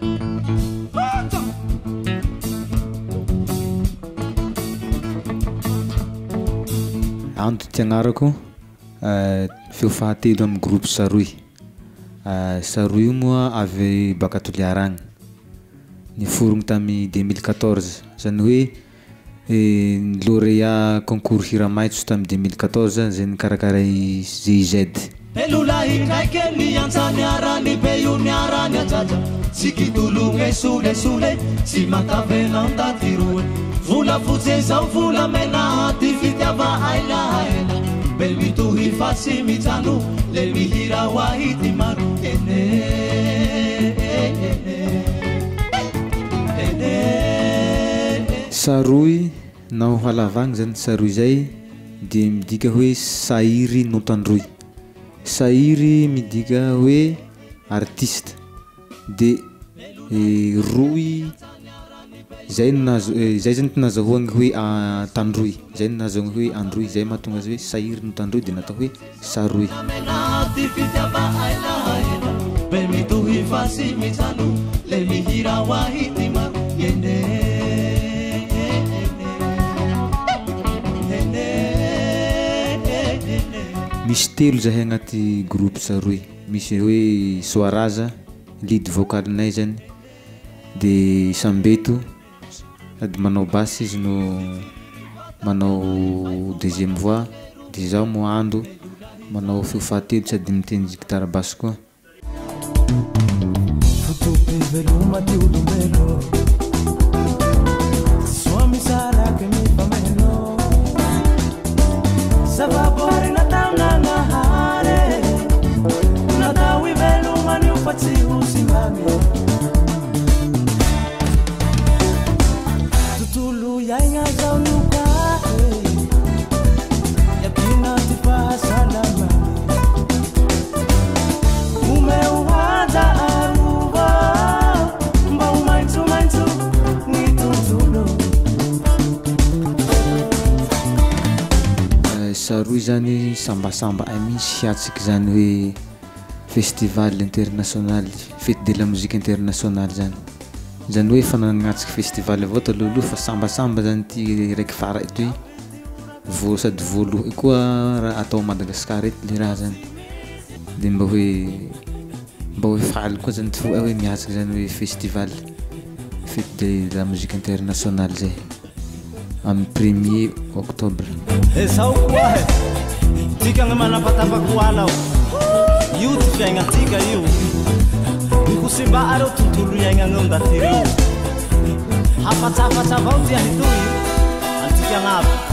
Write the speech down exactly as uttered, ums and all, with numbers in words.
Ando tiagnarako feo fahatelo amin'ny groupe Saroy. Saroy moa avy baka Toliaragny, niforogny tamin'ny deux mille quatorze, zany hoe lauréat concours hira maitso tamin'ny deux mille quatorze zay nikarakaray G I Z. Elulahi kaikeli anzani arani beyu niarani ajaja sikitulunge sule sule si matavena ndatiruwe vula fuzeza vula mena tifitava aila aila belmitu hifasi mitanu lemihira wahiti maru ene ene Saroy nao halavagny zany Saroy zay dia midika hoe sahiry notandroy. Sahiry midika hoe artiste de roy zay nazo zay zany nazahoagny hoe tandroy, zay nazahoagny hoe androy, zay mahatonga azy hoe sahiry notandroy dia natao hoe Saroy. Misy telo zahay agnaty groupe Saroy. Misy hoe Soaraza, lead vocalinay zany, de Sambeto sady manao basse izy no manao deuxième voix, de zaho Moando manao feo fahatelo sady mitendry guitare basse koa. Saroy zany sambasamba ay misy hiatsiky zany hoe festival international, fête de la musique internationale zany. Zany hoe fanagnatsiky festival avao talolo fa sambasamba zany ty raiky fara etoy vo sady voaloha koa raha atao Madagasikara eto le raha zany. De mba hoe mba hoe faly koa zany ty hoe miatsiky zany hoe festival fête de la musique internationale zay amin'ny premier octobre. Esau kuahe tika ngamana patapa kuala yu tifenga tika yu kusimba aro tutulu yanga ngomda tiri apa tapa tapa utia hitui antika ngapa